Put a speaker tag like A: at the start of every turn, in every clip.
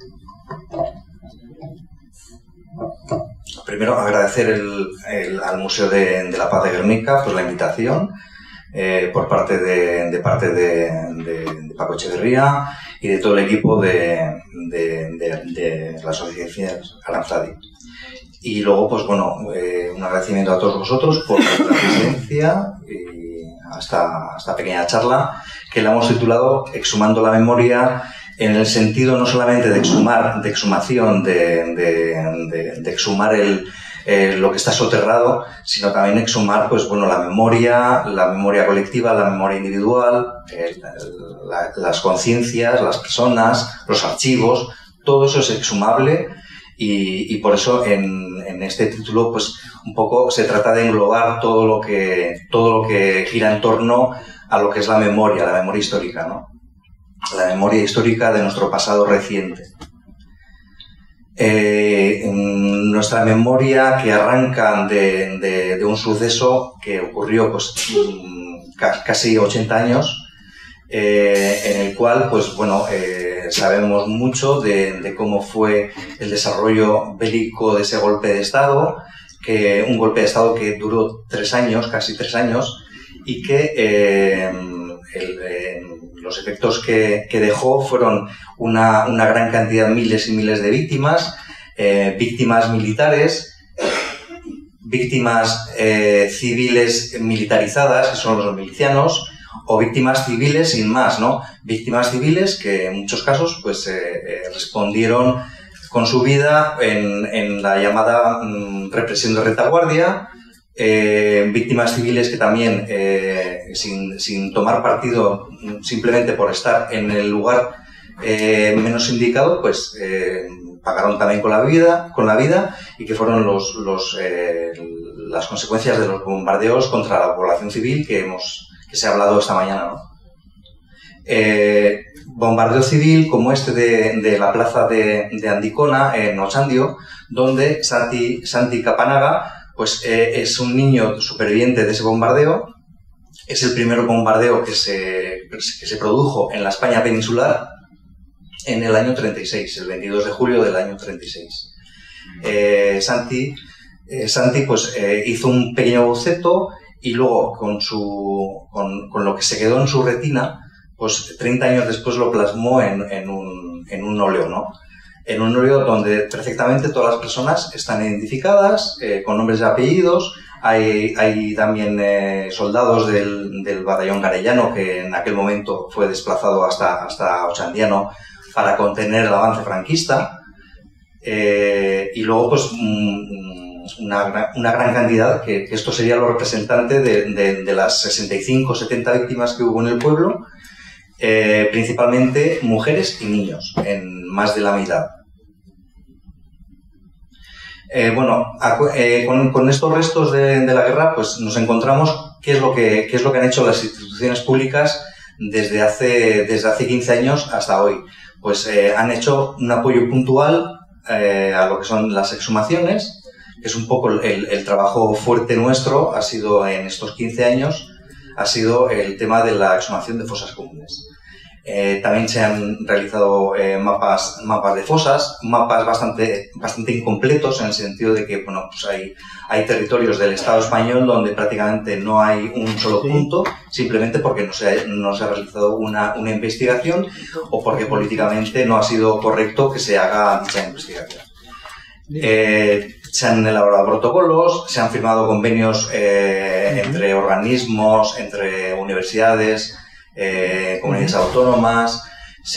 A: Primero, agradecer al Museo de la Paz de Guernica pues, la invitación por parte de Paco Echeverría y de todo el equipo de la Asociación Aranzadi. Y luego, pues bueno, un agradecimiento a todos vosotros por la presencia y a esta pequeña charla que la hemos titulado Exhumando la memoria, en el sentido no solamente de exhumación, de exhumar lo que está soterrado, sino también exhumar, pues bueno, la memoria colectiva, la memoria individual, las conciencias, las personas, los archivos, todo eso es exhumable y por eso en este título, pues un poco se trata de englobar todo lo que gira en torno a lo que es la memoria histórica, ¿no? La memoria histórica de nuestro pasado reciente. Nuestra memoria que arranca de un suceso que ocurrió pues, casi 80 años, en el cual pues, bueno, sabemos mucho de cómo fue el desarrollo bélico de ese golpe de Estado, un golpe de Estado que duró 3 años, casi 3 años, y que los efectos que dejó fueron una gran cantidad, miles y miles de víctimas, víctimas militares, víctimas civiles militarizadas, que son los milicianos, o víctimas civiles sin más, ¿no? Víctimas civiles que en muchos casos pues, respondieron con su vida en la llamada represión de retaguardia, víctimas civiles que también, sin tomar partido simplemente por estar en el lugar menos indicado, pues pagaron también con la vida y que fueron las consecuencias de los bombardeos contra la población civil que se ha hablado esta mañana, ¿no? Bombardeo civil como este de la plaza de Andicona, en Ochandio, donde Santi Capanaga pues, es un niño superviviente de ese bombardeo. Es el primer bombardeo que se produjo en la España peninsular en el año 36, el 22 de julio del año 36. Santi pues, hizo un pequeño boceto y luego con lo que se quedó en su retina, pues 30 años después lo plasmó en un óleo, ¿no? En un óleo donde perfectamente todas las personas están identificadas, con nombres y apellidos. Hay también soldados del batallón garellano que en aquel momento fue desplazado hasta Ochandiano para contener el avance franquista. Y luego, pues, una gran cantidad, que esto sería lo representante de las 65 o 70 víctimas que hubo en el pueblo, principalmente mujeres y niños, en más de la mitad. Bueno, con estos restos de la guerra, pues nos encontramos qué es lo que han hecho las instituciones públicas desde hace 15 años hasta hoy. Pues han hecho un apoyo puntual a lo que son las exhumaciones, que es un poco el trabajo fuerte nuestro, ha sido en estos 15 años, ha sido el tema de la exhumación de fosas comunes. También se han realizado mapas de fosas, mapas bastante incompletos, en el sentido de que bueno, pues hay territorios del Estado español donde prácticamente no hay un solo punto, simplemente porque no se ha realizado una investigación o porque políticamente no ha sido correcto que se haga dicha investigación. Se han elaborado protocolos, se han firmado convenios entre organismos, entre universidades, comunidades autónomas, se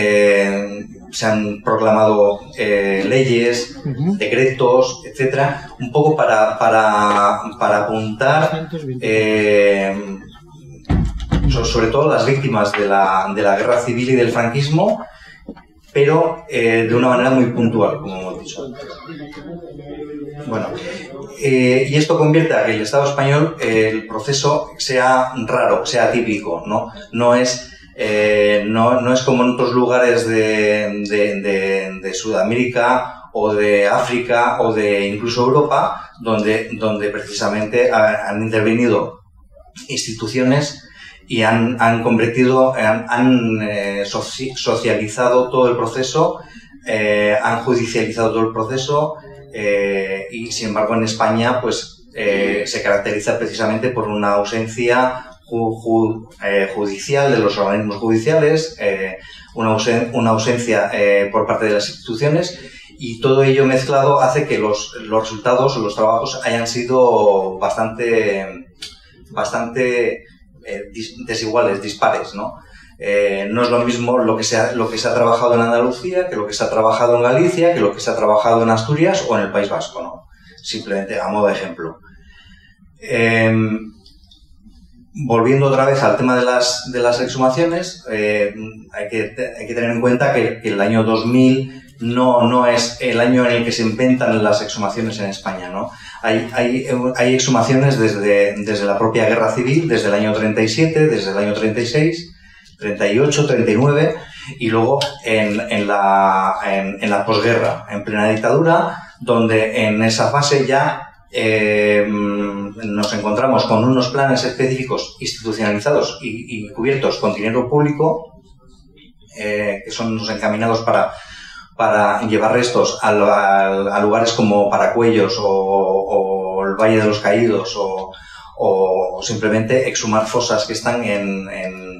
A: han proclamado leyes, decretos, etcétera, un poco para apuntar sobre todo las víctimas de la guerra civil y del franquismo, pero de una manera muy puntual, como hemos dicho antes. Bueno, y esto convierte a que el Estado español, el proceso sea raro, sea atípico, ¿no? No es como en otros lugares de Sudamérica o de África o de incluso Europa, donde precisamente han intervenido instituciones y han socializado todo el proceso han judicializado todo el proceso y, sin embargo, en España pues se caracteriza precisamente por una ausencia judicial de los organismos judiciales, una ausencia por parte de las instituciones, y todo ello mezclado hace que los resultados o los trabajos hayan sido bastante desiguales, dispares, ¿no? No es lo mismo lo que se ha trabajado en Andalucía que lo que se ha trabajado en Galicia, que lo que se ha trabajado en Asturias o en el País Vasco, ¿no? Simplemente a modo de ejemplo. Volviendo otra vez al tema de las exhumaciones, hay que tener en cuenta que el año 2000 no es el año en el que se inventan las exhumaciones en España, ¿no? Hay exhumaciones desde la propia guerra civil, desde el año 37, desde el año 36, 38, 39, y luego en la posguerra, en plena dictadura, donde en esa fase ya nos encontramos con unos planes específicos institucionalizados y cubiertos con dinero público, que son los encaminados para llevar restos a lugares como Paracuellos o el Valle de los Caídos o simplemente exhumar fosas que están en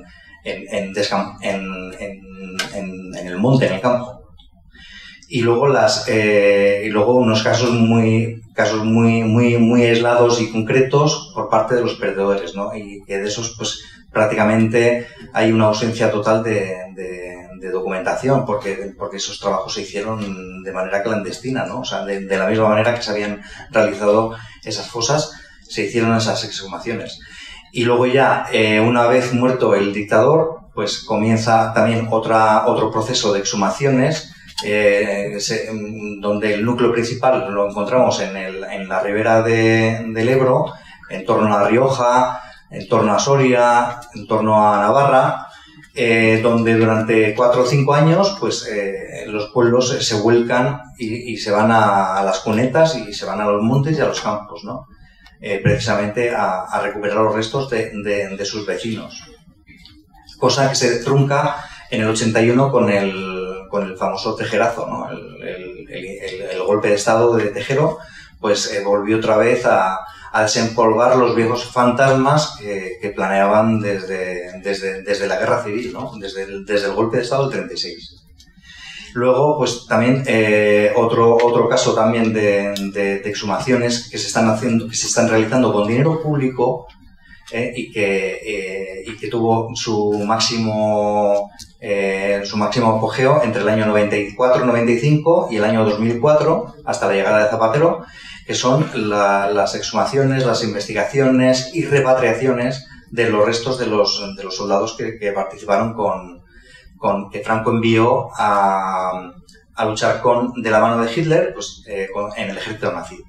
A: el monte, en el campo. Y luego unos casos muy aislados y concretos por parte de los perdedores, ¿no? Y que de esos pues prácticamente hay una ausencia total de documentación, porque esos trabajos se hicieron de manera clandestina, ¿no? O sea, de la misma manera que se habían realizado esas fosas, se hicieron esas exhumaciones. Y luego ya, una vez muerto el dictador, pues comienza también otro proceso de exhumaciones, donde el núcleo principal lo encontramos en la ribera del Ebro, en torno a La Rioja, en torno a Soria, en torno a Navarra, donde durante 4 o 5 años pues los pueblos se vuelcan y se van a las cunetas y se van a los montes y a los campos, ¿no? Precisamente a recuperar los restos de sus vecinos. Cosa que se trunca en el 81 con el famoso Tejerazo, ¿no? El golpe de estado de Tejero, pues volvió otra vez a desempolvar los viejos fantasmas que planeaban desde la guerra civil, ¿no? Desde el golpe de estado del 36. Luego, pues también otro caso también de exhumaciones que se están realizando con dinero público, y que tuvo su máximo apogeo entre el año 94-95 y el año 2004, hasta la llegada de Zapatero, que son las exhumaciones, las investigaciones y repatriaciones de los restos de los soldados que participaron que Franco envió a luchar de la mano de Hitler, pues, en el ejército nazi.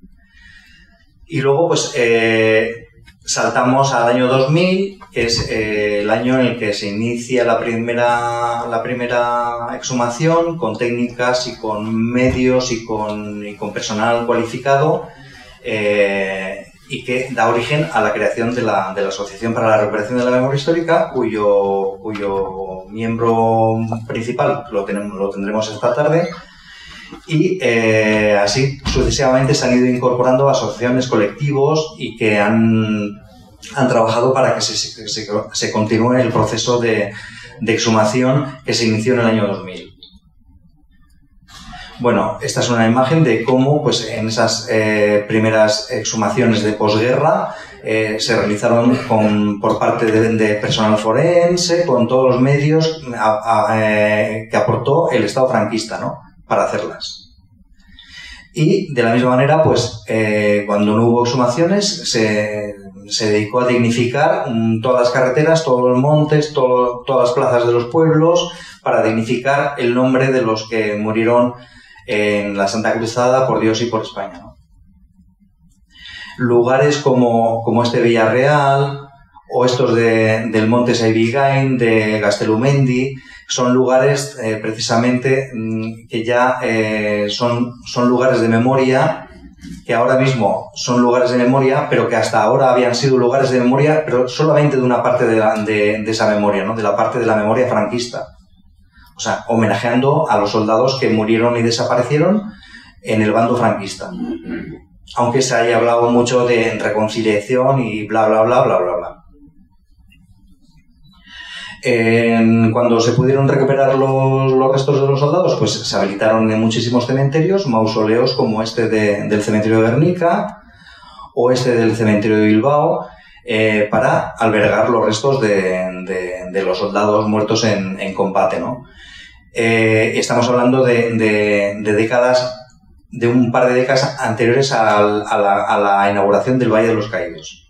A: Y luego, pues, saltamos al año 2000, que es el año en el que se inicia la primera exhumación, con técnicas y con medios y con personal cualificado, y que da origen a la creación de la Asociación para la Recuperación de la Memoria Histórica, cuyo miembro principal lo tendremos esta tarde. Y así sucesivamente se han ido incorporando asociaciones, colectivos, y que han trabajado para que se continúe el proceso de exhumación que se inició en el año 2000. Bueno, esta es una imagen de cómo, pues, en esas primeras exhumaciones de posguerra se realizaron por parte de personal forense, con todos los medios que aportó el Estado franquista, ¿no?, para hacerlas. Y de la misma manera, pues, cuando no hubo exhumaciones, se dedicó a dignificar todas las carreteras, todos los montes, todas las plazas de los pueblos, para dignificar el nombre de los que murieron en la Santa Cruzada por Dios y por España, ¿no? Lugares como este Villarreal o estos del Monte Saibigain, de Gastelumendi, son lugares precisamente que ya son lugares de memoria, que ahora mismo son lugares de memoria, pero que hasta ahora habían sido lugares de memoria, pero solamente de una parte de esa memoria, ¿no?, de la parte de la memoria franquista. o sea, homenajeando a los soldados que murieron y desaparecieron en el bando franquista. Aunque se haya hablado mucho de reconciliación y bla, bla, bla, bla, bla, bla. Cuando se pudieron recuperar los restos de los soldados, pues se habilitaron en muchísimos cementerios, mausoleos como este del cementerio de Guernica o este del cementerio de Bilbao, para albergar los restos de los soldados muertos en combate, ¿no? Estamos hablando de décadas, de un par de décadas anteriores a la inauguración del Valle de los Caídos.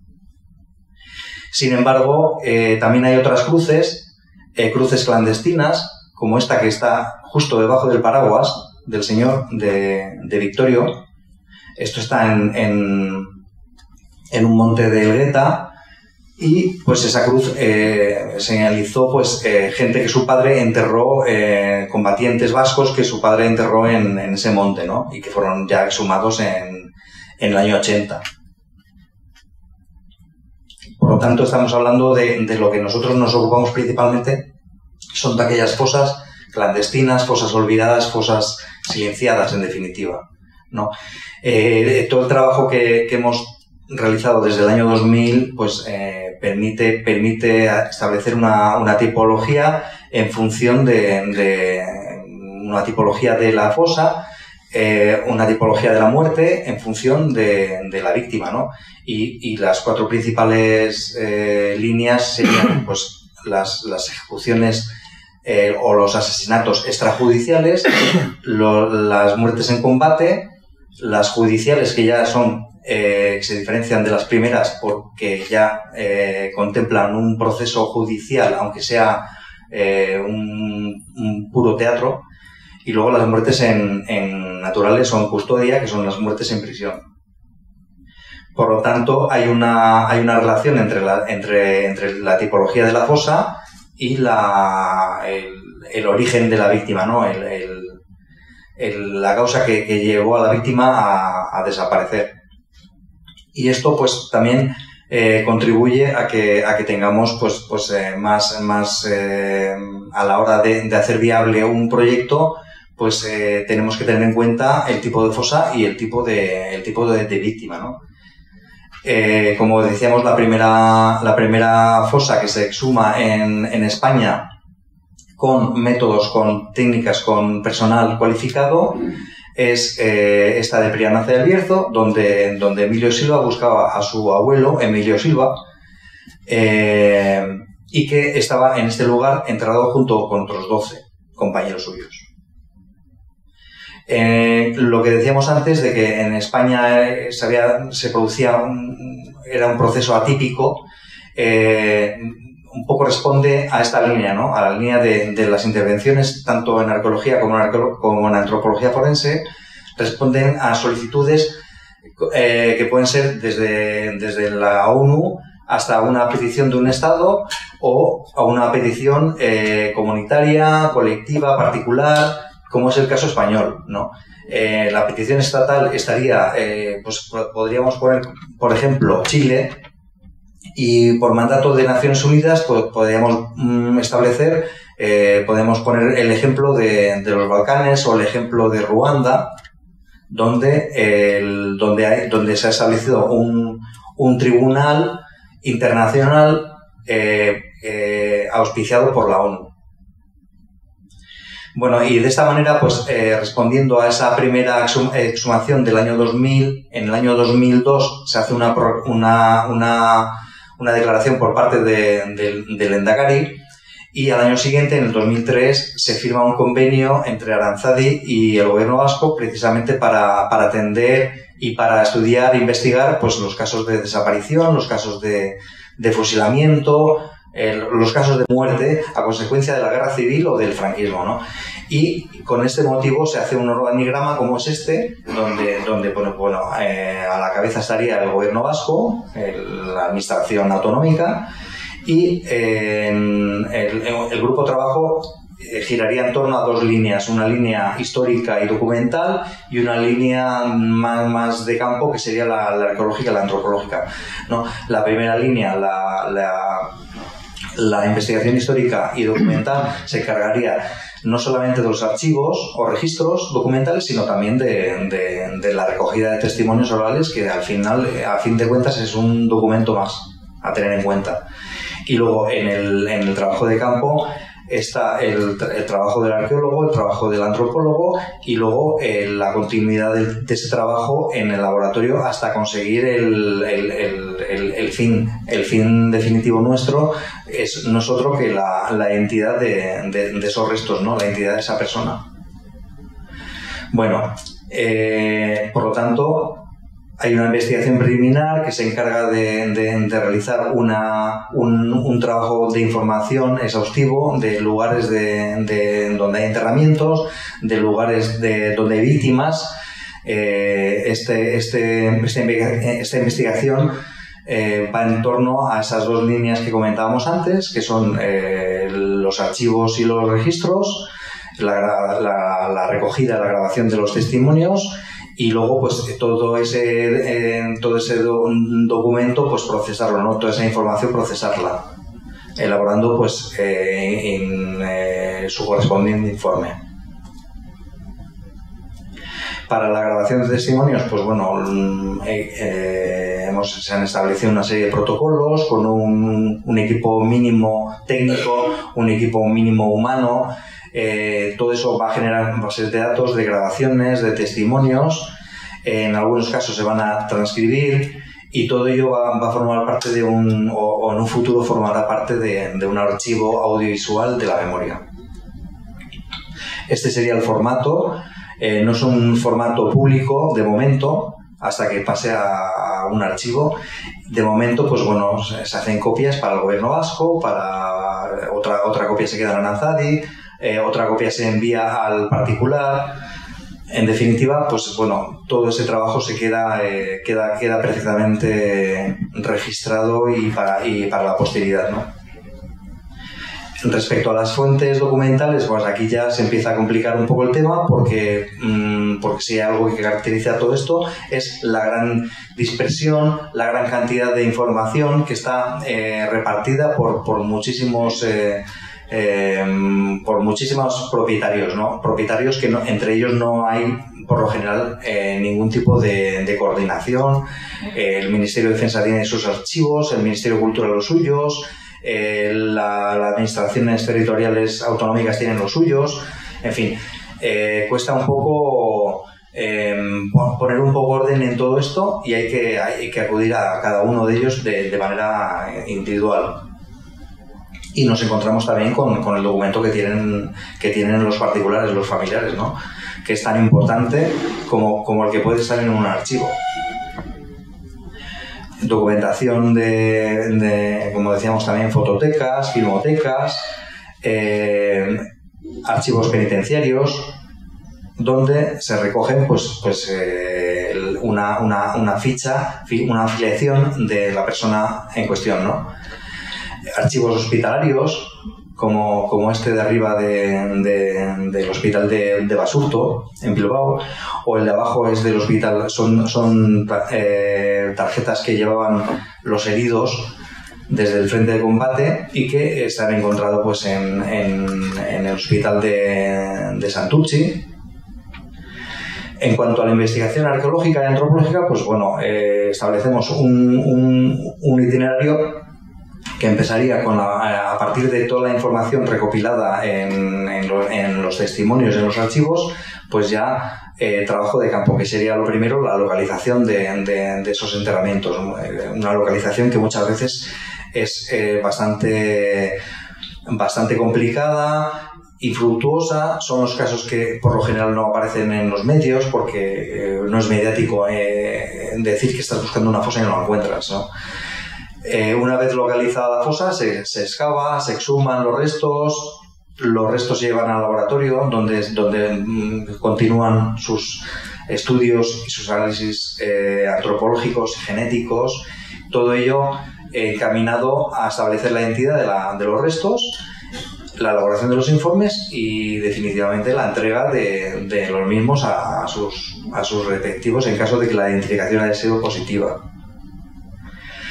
A: Sin embargo, también hay otras cruces clandestinas, como esta que está justo debajo del paraguas del señor de Victorio. Esto está en un monte de Elgueta, y pues esa cruz señalizó pues gente que su padre enterró, combatientes vascos que su padre enterró en ese monte, ¿no? Y que fueron ya exhumados en el año 80. Por lo tanto, estamos hablando de lo que nosotros nos ocupamos principalmente, son de aquellas fosas clandestinas, fosas olvidadas, fosas silenciadas, en definitiva, ¿no? Todo el trabajo que hemos realizado desde el año 2000 pues permite establecer una tipología en función de una tipología de la fosa, una tipología de la muerte en función de la víctima, ¿no? Y las cuatro principales líneas serían pues las ejecuciones o los asesinatos extrajudiciales, las muertes en combate, las judiciales, que ya son se diferencian de las primeras porque ya contemplan un proceso judicial, aunque sea un puro teatro, y luego las muertes en naturales o en custodia, que son las muertes en prisión. Por lo tanto, hay una relación entre la tipología de la fosa y el origen de la víctima, ¿no? La causa que llevó a la víctima a desaparecer. Y esto pues también contribuye a que tengamos pues más a la hora de hacer viable un proyecto, pues tenemos que tener en cuenta el tipo de fosa y el tipo de víctima, ¿no? Como decíamos, la primera fosa que se exhuma en España con métodos, con técnicas, con personal cualificado, es esta de Prianaza del Bierzo, donde Emilio Silva buscaba a su abuelo, Emilio Silva, y que estaba en este lugar enterrado junto con otros 12 compañeros suyos. Lo que decíamos antes de que en España se producía era un proceso atípico, un poco responde a esta línea, ¿no? A la línea de las intervenciones tanto en arqueología como en antropología forense, responden a solicitudes que pueden ser desde la ONU hasta una petición de un Estado o a una petición comunitaria, colectiva, particular, como es el caso español, ¿no? La petición estatal estaría, pues podríamos poner, por ejemplo, Chile, y por mandato de Naciones Unidas pues, podríamos establecer, podemos poner el ejemplo de los Balcanes o el ejemplo de Ruanda, donde se ha establecido un tribunal internacional auspiciado por la ONU. Bueno, y de esta manera, pues respondiendo a esa primera exhumación del año 2000, en el año 2002 se hace una declaración por parte del Lehendakari, y al año siguiente, en el 2003, se firma un convenio entre Aranzadi y el gobierno vasco precisamente para atender y para estudiar e investigar pues, los casos de desaparición, los casos de fusilamiento, los casos de muerte a consecuencia de la guerra civil o del franquismo, ¿no? Y con este motivo se hace un organigrama como es este, donde bueno, a la cabeza estaría el gobierno vasco, la administración autonómica, y el grupo de trabajo giraría en torno a dos líneas, una línea histórica y documental y una línea más de campo que sería la arqueológica y la antropológica, ¿no? La primera línea La investigación histórica y documental se encargaría no solamente de los archivos o registros documentales, sino también de la recogida de testimonios orales, que al final, a fin de cuentas, es un documento más a tener en cuenta. Y luego en el trabajo de campo está el trabajo del arqueólogo, el trabajo del antropólogo y luego la continuidad de ese trabajo en el laboratorio hasta conseguir el fin. El fin definitivo nuestro no es otro que la identidad de esos restos, ¿no? La identidad de esa persona. Bueno, por lo tanto, hay una investigación preliminar que se encarga de realizar un trabajo de información exhaustivo de lugares donde hay enterramientos, de lugares donde hay víctimas. Esta investigación va en torno a esas dos líneas que comentábamos antes, que son los archivos y los registros, la recogida, la grabación de los testimonios. Y luego, pues, todo ese documento, pues, procesarlo, ¿no? Toda esa información, procesarla, elaborando, pues, su correspondiente informe. Para la grabación de testimonios, pues, bueno, se han establecido una serie de protocolos con un equipo mínimo técnico, un equipo mínimo humano. Todo eso va a generar bases de datos, de grabaciones, de testimonios. En algunos casos se van a transcribir y todo ello va a formar parte de o en un futuro formará parte de un archivo audiovisual de la memoria. Este sería el formato. No es un formato público de momento, hasta que pase a un archivo. De momento, pues bueno, se hacen copias para el gobierno vasco, para otra copia se queda en Aranzadi, otra copia se envía al particular. En definitiva, pues bueno, todo ese trabajo se queda perfectamente registrado y para la posteridad, ¿no? Respecto a las fuentes documentales, pues aquí ya se empieza a complicar un poco el tema porque si hay algo que caracteriza todo esto es la gran dispersión, la gran cantidad de información que está repartida por muchísimos propietarios, ¿no? Propietarios que entre ellos no hay, por lo general, ningún tipo de coordinación. El Ministerio de Defensa tiene sus archivos, el Ministerio de Cultura los suyos, las administraciones territoriales autonómicas tienen los suyos. En fin, cuesta un poco poner un poco orden en todo esto y hay que acudir a cada uno de ellos de manera individual. Y nos encontramos también con el documento que tienen los particulares, los familiares, ¿no? Que es tan importante como el que puede estar en un archivo. Documentación como decíamos también, fototecas, filmotecas, archivos penitenciarios, donde se recogen una ficha, una afiliación de la persona en cuestión, ¿no? Archivos hospitalarios, como este de arriba del hospital de Basurto, en Bilbao, o el de abajo es del hospital, son tarjetas que llevaban los heridos desde el frente de combate y que se han encontrado pues en el hospital de Santurtzi. En cuanto a la investigación arqueológica y antropológica, pues bueno, establecemos un itinerario que empezaría a partir de toda la información recopilada en los testimonios, en los archivos, pues ya trabajo de campo, que sería lo primero, la localización de esos enterramientos. Una localización que muchas veces es bastante complicada, infructuosa. Son los casos que por lo general no aparecen en los medios porque no es mediático decir que estás buscando una fosa y no la encuentras, ¿no? Una vez localizada la fosa, se excava, se exhuman los restos se llevan al laboratorio donde continúan sus estudios y sus análisis antropológicos y genéticos, todo ello encaminado a establecer la identidad de los restos, la elaboración de los informes y definitivamente la entrega de los mismos a sus respectivos en caso de que la identificación haya sido positiva.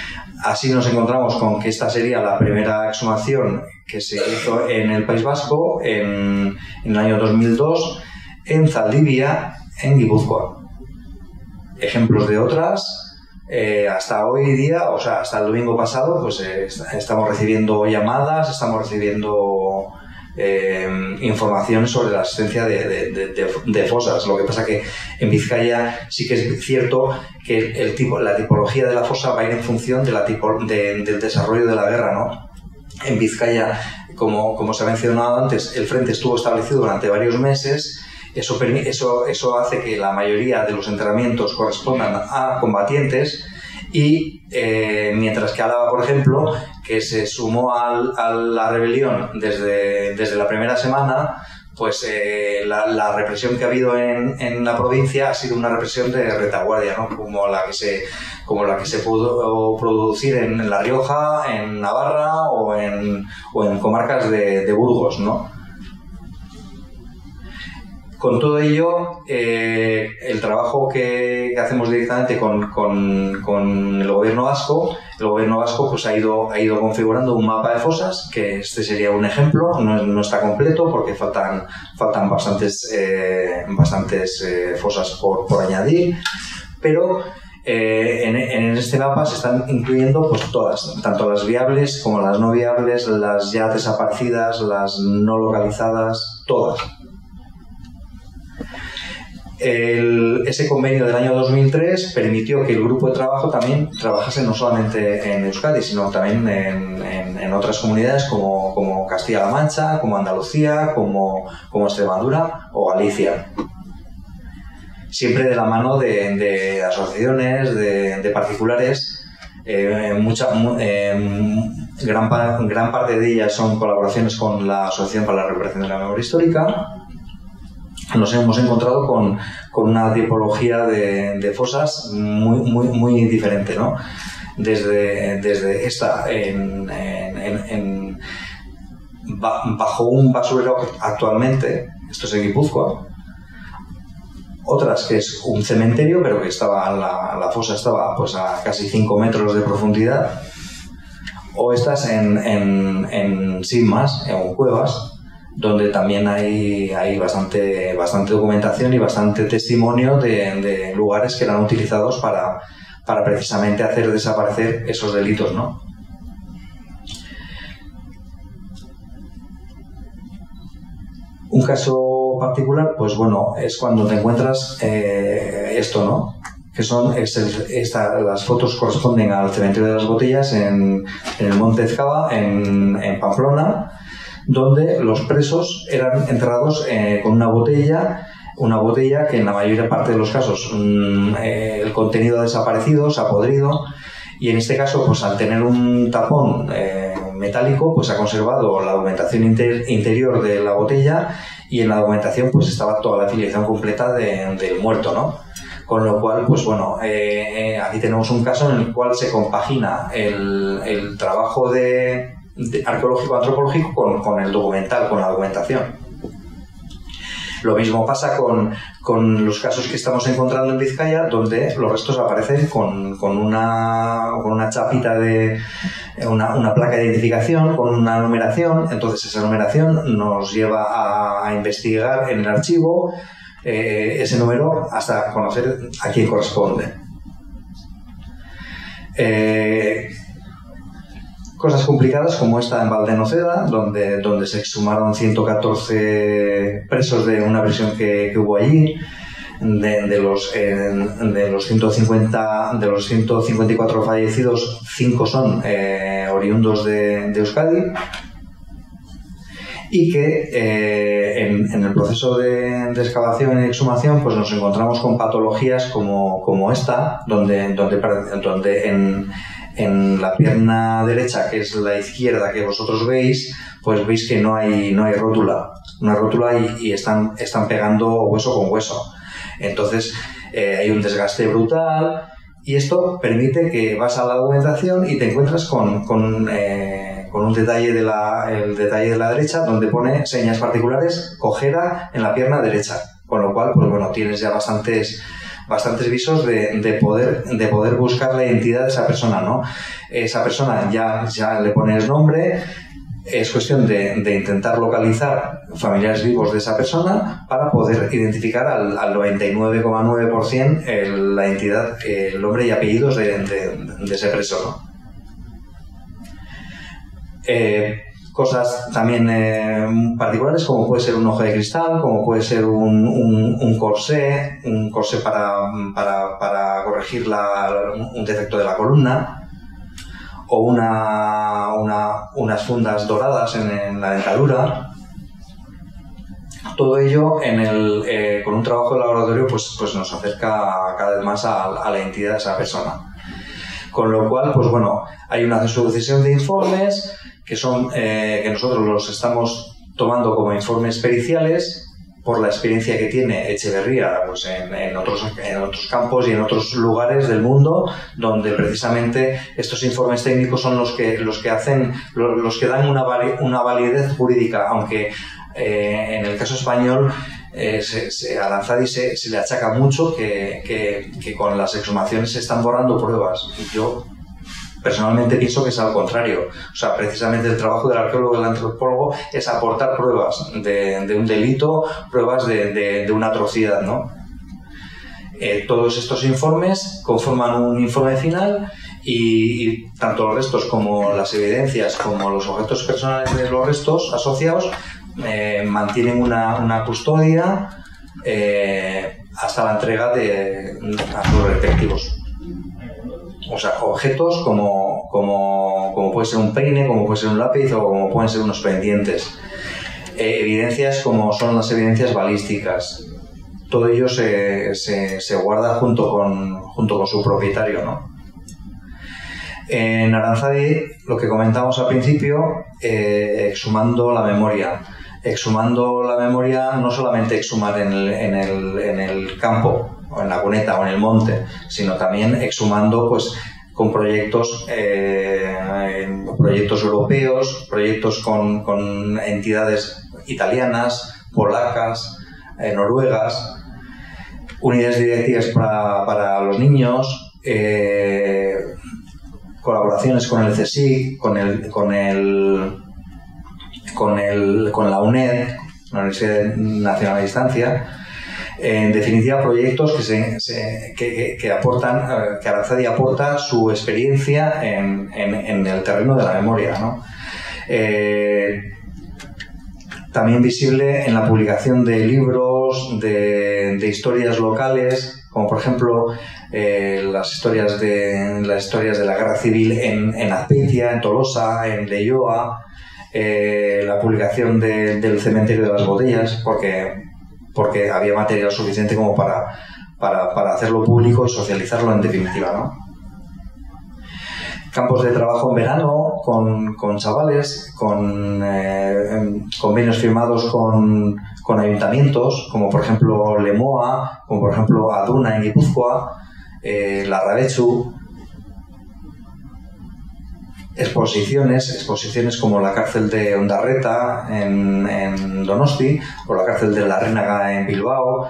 A: Así nos encontramos con que esta sería la primera exhumación que se hizo en el País Vasco en el año 2002 en Zaldivia, en Guipúzcoa. Ejemplos de otras, hasta hoy día, o sea, hasta el domingo pasado, pues estamos recibiendo llamadas, estamos recibiendo información sobre la existencia de fosas. Lo que pasa que en Vizcaya sí que es cierto que la tipología de la fosa va a ir en función del desarrollo de la guerra, ¿no? En Vizcaya, como se ha mencionado antes, el frente estuvo establecido durante varios meses. Eso hace que la mayoría de los enterramientos correspondan a combatientes y mientras que Álava, por ejemplo, que se sumó a la rebelión desde la primera semana, pues la represión que ha habido en la provincia ha sido una represión de retaguardia, ¿no? Como la que se pudo producir en La Rioja, en Navarra o en comarcas de Burgos, ¿no? Con todo ello, el trabajo que hacemos directamente con el gobierno vasco pues ha ido configurando un mapa de fosas, que este sería un ejemplo. No está completo porque faltan bastantes fosas por añadir, pero en este mapa se están incluyendo pues todas, tanto las viables como las no viables, las ya desaparecidas, las no localizadas, todas. Ese convenio del año 2003 permitió que el grupo de trabajo también trabajase no solamente en Euskadi, sino también en otras comunidades como Castilla-La Mancha, como Andalucía, como Extremadura o Galicia. Siempre de la mano de asociaciones, de particulares. Gran parte de ellas son colaboraciones con la Asociación para la Recuperación de la Memoria Histórica. Nos hemos encontrado con una tipología de fosas muy diferente, ¿no? Desde esta bajo un basurero actualmente, esto es en Guipúzcoa, otras que es un cementerio, pero que la fosa estaba pues a casi 5 metros de profundidad, o estas en sismas, en cuevas, donde también hay bastante documentación y bastante testimonio de lugares que eran utilizados para precisamente hacer desaparecer esos delitos, ¿no? Un caso particular, pues bueno, es cuando te encuentras esto, ¿no? Que las fotos corresponden al cementerio de las Botellas en el Monte Ezcaba, en Pamplona, donde los presos eran enterrados con una botella que en la mayor parte de los casos el contenido ha desaparecido, se ha podrido, y en este caso, pues al tener un tapón metálico, pues ha conservado la documentación interior de la botella, y en la documentación pues estaba toda la filiación completa del muerto, ¿no? Con lo cual, pues bueno, aquí tenemos un caso en el cual se compagina el trabajo arqueológico-antropológico con el documental, con la documentación. Lo mismo pasa con los casos que estamos encontrando en Vizcaya, donde los restos aparecen con una chapita una placa de identificación, con una numeración. Entonces esa numeración nos lleva a investigar en el archivo ese número hasta conocer a quién corresponde. Cosas complicadas como esta en Valdenoceda, donde se exhumaron 114 presos de una prisión que hubo allí. De los 154 fallecidos, 5 son oriundos de Euskadi, y que en el proceso de excavación y exhumación pues nos encontramos con patologías como esta, donde en la pierna derecha, que es la izquierda que vosotros veis, pues veis que no hay rótula, y están pegando hueso con hueso. Entonces hay un desgaste brutal, y esto permite que vas a la documentación y te encuentras con un detalle el detalle de la derecha, donde pone señas particulares, cojera en la pierna derecha, con lo cual pues bueno, tienes ya bastantes bastantes visos de poder buscar la identidad de esa persona, ¿no? Esa persona ya le pones nombre. Es cuestión de intentar localizar familiares vivos de esa persona para poder identificar al 99,9% la identidad, el nombre y apellidos de ese preso, ¿no? Cosas también particulares, como puede ser un ojo de cristal, como puede ser un corsé para corregir un defecto de la columna, o unas fundas doradas en la dentadura. Todo ello con un trabajo de laboratorio pues nos acerca cada vez más a la identidad de esa persona. Con lo cual, pues bueno, hay una sucesión de informes que nosotros los estamos tomando como informes periciales por la experiencia que tiene Echeverría pues en otros campos y en otros lugares del mundo, donde precisamente estos informes técnicos son los que dan una validez jurídica, aunque en el caso español a Aranzadi se le achaca mucho que con las exhumaciones se están borrando pruebas. Yo personalmente pienso que es al contrario. O sea, precisamente el trabajo del arqueólogo y del antropólogo es aportar pruebas de un delito, pruebas de una atrocidad, ¿no? Todos estos informes conforman un informe final y tanto los restos como las evidencias como los objetos personales de los restos asociados mantienen una custodia hasta la entrega a sus respectivos. O sea, objetos como puede ser un peine, como puede ser un lápiz o como pueden ser unos pendientes. Evidencias como son las evidencias balísticas. Todo ello se guarda junto con su propietario, ¿no? En Aranzadi, lo que comentamos al principio, exhumando la memoria. Exhumando la memoria, no solamente exhumar en el campo, o en la cuneta o en el monte, sino también exhumando pues con proyectos europeos, proyectos con entidades italianas, polacas, noruegas, unidades directivas para los niños, colaboraciones con el CSIC, con la UNED, la Universidad Nacional de Distancia. En definitiva, proyectos que aportan, que Aranzadi aporta su experiencia en el terreno de la memoria, ¿no? También visible en la publicación de libros, de historias locales, como por ejemplo las historias de la Guerra Civil en Azpeitia, en Tolosa, en Leioa, la publicación del Cementerio de las Botellas, porque había material suficiente como para hacerlo público y socializarlo en definitiva, ¿no? Campos de trabajo en verano con chavales, con convenios firmados con ayuntamientos, como por ejemplo Lemoa, como por ejemplo Aduna en Guipúzcoa, Larrabetxu. Exposiciones como la cárcel de Ondarreta en Donosti o la cárcel de Larrinaga en Bilbao,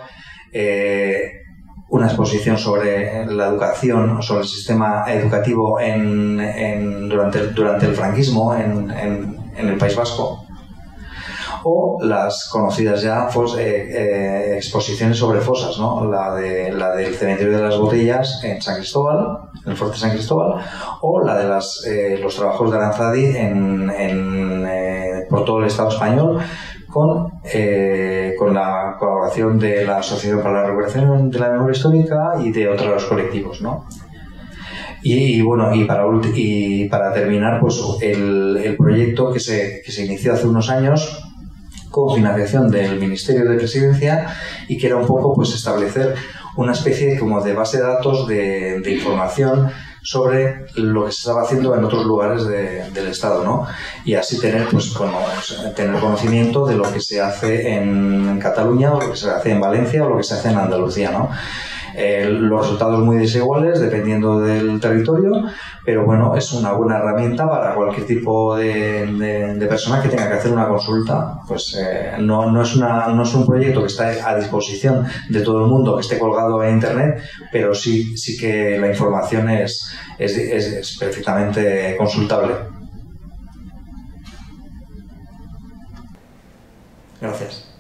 A: una exposición sobre la educación, sobre el sistema educativo durante el franquismo en el País Vasco, o las conocidas ya exposiciones sobre fosas, ¿no? La del Cementerio de las Botellas en San Cristóbal, en el Fuerte San Cristóbal, o la de los trabajos de Aranzadi por todo el Estado español, con la colaboración de la Asociación para la Recuperación de la Memoria Histórica y de otros colectivos, ¿no? Y para terminar, pues el proyecto que se inició hace unos años con financiación del Ministerio de Presidencia y que era un poco pues establecer una especie como de base de datos de información sobre lo que se estaba haciendo en otros lugares del Estado, ¿no? Y así tener conocimiento de lo que se hace en Cataluña, o lo que se hace en Valencia, o lo que se hace en Andalucía, ¿no? Los resultados muy desiguales dependiendo del territorio, pero bueno, es una buena herramienta para cualquier tipo de persona que tenga que hacer una consulta. Pues no es un proyecto que está a disposición de todo el mundo, que esté colgado en internet, pero sí que la información es perfectamente consultable. Gracias.